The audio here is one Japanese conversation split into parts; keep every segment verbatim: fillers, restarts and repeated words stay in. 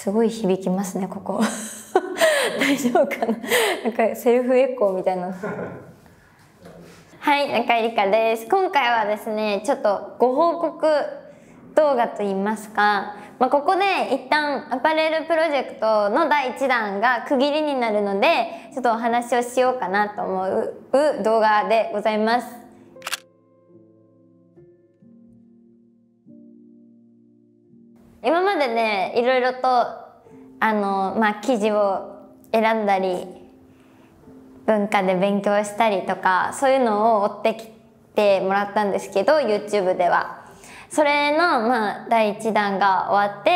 すごい響きますねここ大丈夫かななんかセルフエコーみたいなはい、中井梨花です。今回はですねちょっとご報告動画といいますか、まあ、ここで一旦アパレルプロジェクトのだいいちだんが区切りになるのでちょっとお話をしようかなと思う動画でございます。今までねいろいろとあの、まあ、記事を選んだり文化で勉強したりとかそういうのを追ってきてもらったんですけど YouTube では。それの、まあ、だいいちだんが終わって、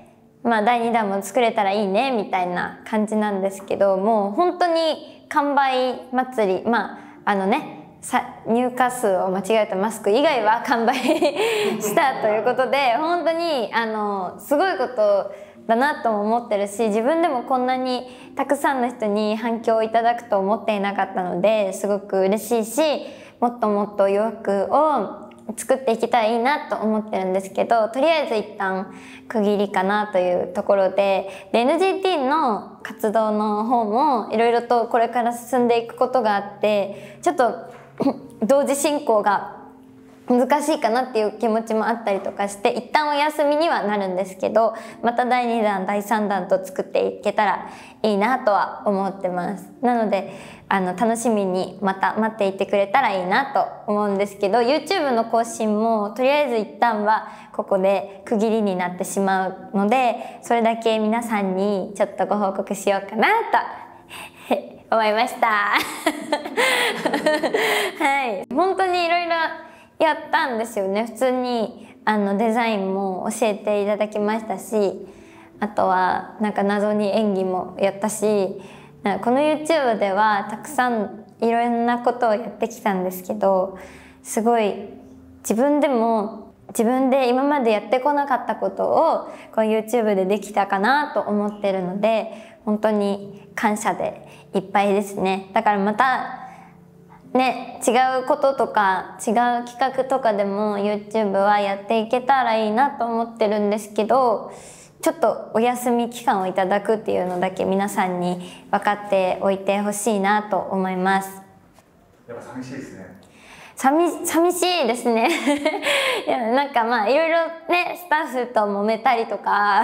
まあ、だいにだんも作れたらいいねみたいな感じなんですけど、もう本当に完売祭り、まああのねさ入荷数を間違えたマスク以外は完売したということで本当にあのすごいことだなとも思ってるし、自分でもこんなにたくさんの人に反響をいただくと思っていなかったのですごく嬉しいし、もっともっと洋服を作っていけたらいいなと思ってるんですけど、とりあえず一旦区切りかなというところで、で エヌジーティー の活動の方もいろいろとこれから進んでいくことがあってちょっと同時進行が難しいかなっていう気持ちもあったりとかして一旦お休みにはなるんですけど、まただいにだんだいさんだんと作っていけたらいいなとは思ってます。なのであの楽しみにまた待っていてくれたらいいなと思うんですけど、 YouTube の更新もとりあえず一旦はここで区切りになってしまうので、それだけ皆さんにちょっとご報告しようかなと思いましたはい本当にいろいろやったんですよね。普通にあのデザインも教えていただきましたし、あとはなんか謎に演技もやったし、この YouTube ではたくさんいろんなことをやってきたんですけど、すごい自分でも自分で今までやってこなかったことをこの YouTube でできたかなと思ってるので本当に感謝でいっぱいですね。だからまたね、違うこととか違う企画とかでも YouTube はやっていけたらいいなと思ってるんですけど、ちょっとお休み期間をいただくっていうのだけ皆さんに分かっておいてほしいなと思います。 やっぱ寂しいですね。 寂寂しいですねいやなんかまあいろいろねスタッフと揉めたりとか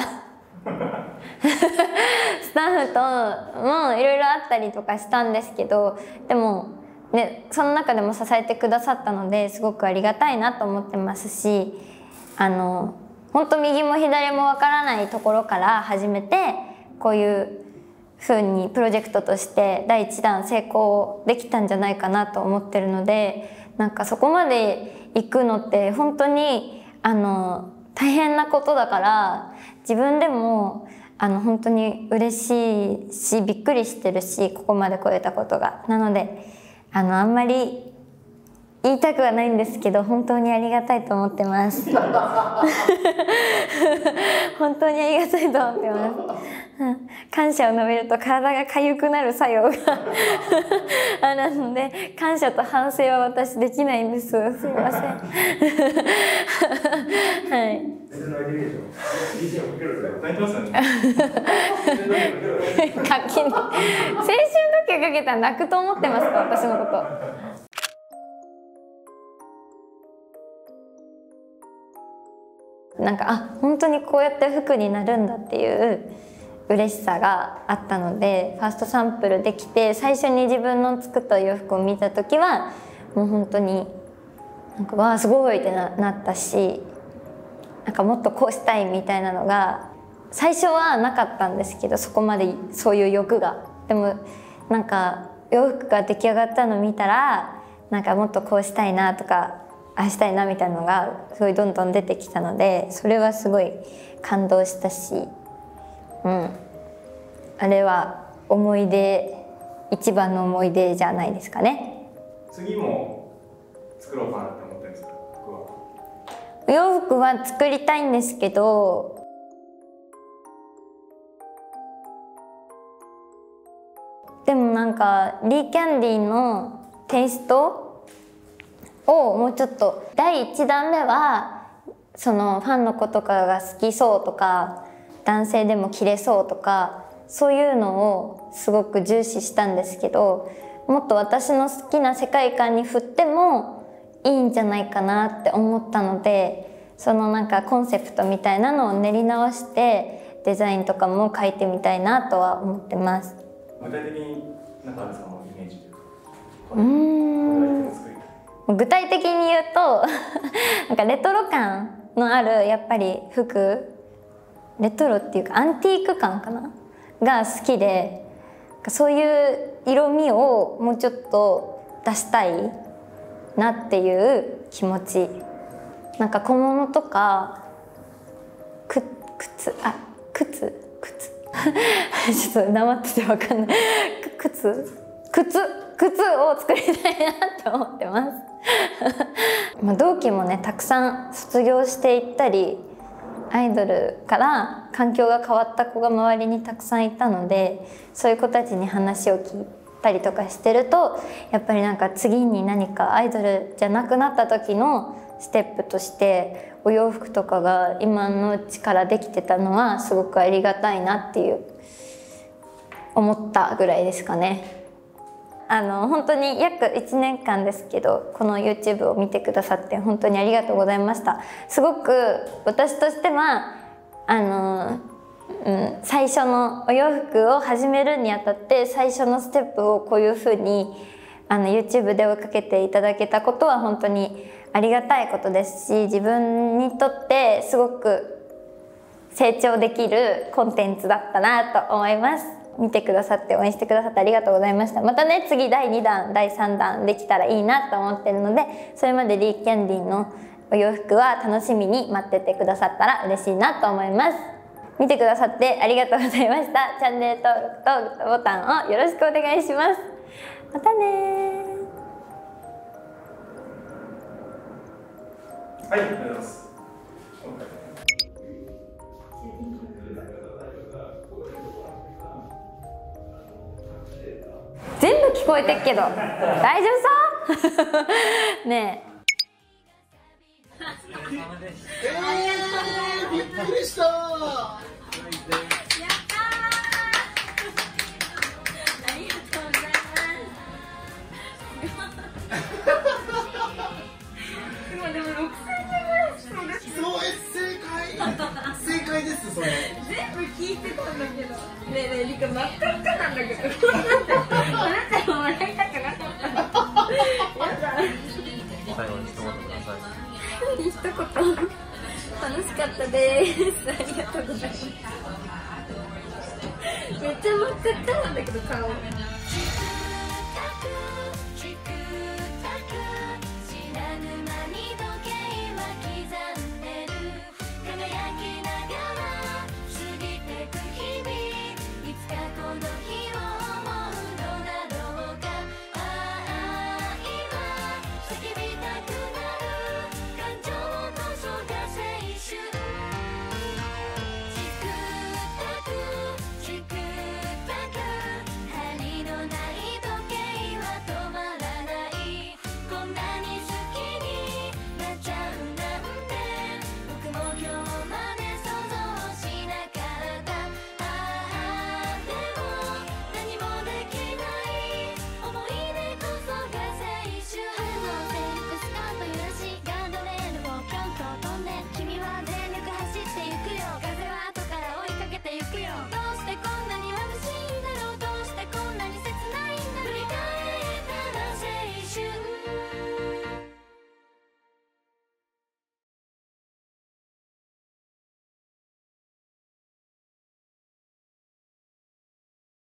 スタッフともいろいろあったりとかしたんですけど、でもでその中でも支えてくださったのですごくありがたいなと思ってますし、あの本当右も左もわからないところから始めてこういう風にプロジェクトとしてだいいちだん成功できたんじゃないかなと思ってるので、なんかそこまで行くのって本当にあの大変なことだから自分でもあの本当に嬉しいしびっくりしてるし、ここまで来れたことが。なのであのあんまり言いたくはないんですけど本当にありがたいと思ってます本当にありがたいと思ってます感謝を述べると体が痒くなる作用があるので感謝と反省は私できないんです。すいませんはい課金青春時計かけたら泣くと思ってますか、私のこと。なんかあ本当にこうやって服になるんだっていう嬉しさがあったので、ファーストサンプルできて最初に自分の作った洋服を見た時はもう本当になんかわあすごいって な, なったし、なんかもっとこうしたいみたいなのが最初はなかったんですけど、そこまでそういう欲が。でもなんか洋服が出来上がったのを見たらなんかもっとこうしたいなとかああしたいなみたいなのがすごいどんどん出てきたので、それはすごい感動したし、うん、あれは思い出一番の思い出じゃないですかね。 次も作ろうかなって思ってるんですか？服は洋服は作りたいんですけど、でもなんかリーキャンディのテイストをもうちょっとだいいちだんめはそのファンの子とかが好きそうとか男性でも着れそうとか、そういうのをすごく重視したんですけど、もっと私の好きな世界観に振ってもいいんじゃないかなって思ったので、そのなんかコンセプトみたいなのを練り直してデザインとかも描いてみたいなとは思ってます。 具体的に何かあるんですか、イメージというか。 うーん具体的に言うとなんかレトロ感のあるやっぱり服、レトロっていうかアンティーク感かなが好きで、そういう色味をもうちょっと出したいなっていう気持ち。なんか小物とかく靴あ靴靴ちょっと黙ってて分かんない靴靴靴を作りたいなって思ってますまあ同期もねたくさん卒業していったり、アイドルから環境が変わった子が周りにたくさんいたので、そういう子たちに話を聞いたりとかしてると、やっぱりなんか次に何かアイドルじゃなくなった時のステップとしてお洋服とかが今のうちからできてたのはすごくありがたいなっていう思ったぐらいですかね。あの本当に約いちねんかんですけど、この YouTube を見てくださって本当にありがとうございました。すごく私としてはあの、うん、最初のお洋服を始めるにあたって最初のステップをこういうふうにあの YouTube で追いかけていただけたことは本当にありがたいことですし、自分にとってすごく成長できるコンテンツだったなと思います。見てくださって応援してくださってありがとうございました。またね次だいにだんだいさんだんできたらいいなと思ってるので、それまでリーキャンディーのお洋服は楽しみに待っててくださったら嬉しいなと思います。見てくださってありがとうございました。チャンネル登録とボタンをよろしくお願いします。またねー。 はい、ありがとうございます。 全部聞こえてっけど大丈夫そうねええー、びっくりした。やったー、ありがとうございます。でもろくさいめぐらいそう、正解正解です。それ全部聞いてたんだけど、ねえねえリカ真っ赤っかなんだけどあなたも笑いたくなかったの。やだ。 最後に一言ください。 一言楽しかったです。ありがとうございます。めっちゃ真っ赤っかなんだけど顔。